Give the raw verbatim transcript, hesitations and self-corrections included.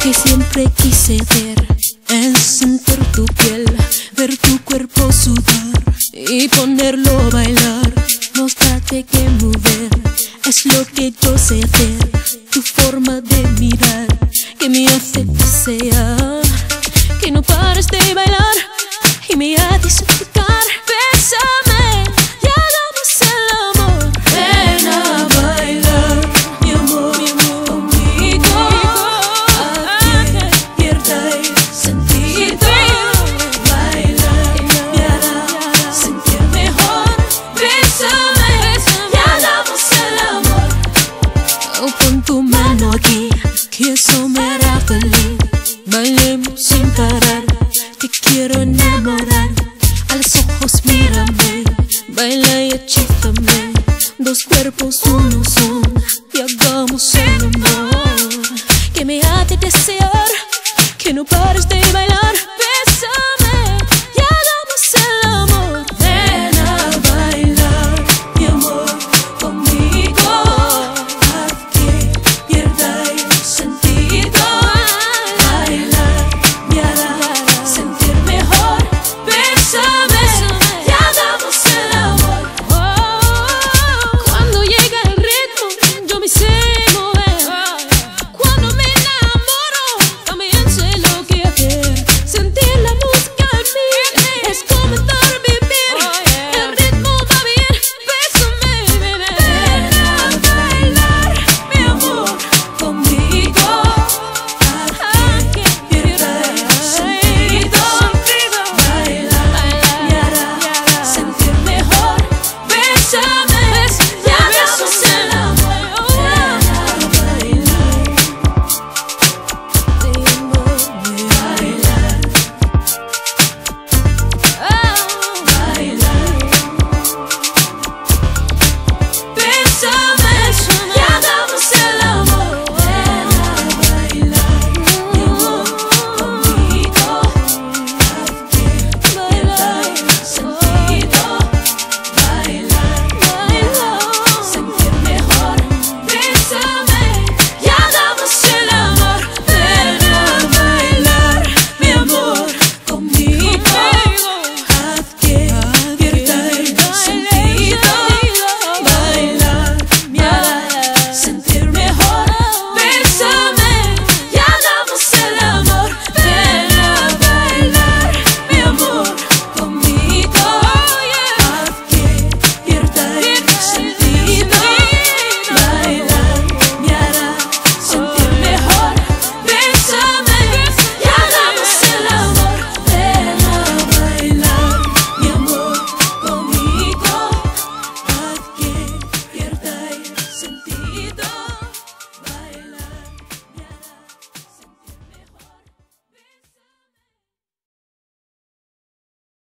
que siempre quise ver es sentir tu piel, ver tu cuerpo sudar y ponerlo a bailar. Mostrarte que mover es lo que yo sé hacer. Tu forma de mirar que me hace desear que no pares de bailar y me haces suplicar. Bésame y hagamos el amor. Ven a bailar, mi amor, mi amor, conmigo. A quien pierda el sentido. Bailar me hará sentir mejor. Bésame y hagamos el amor. Oh, pon tu mano aquí, que eso me hará feliz. Bailemos sin parar, te quiero enamorar. A los ojos mírame, baila y hechízame. Dos cuerpos, uno son.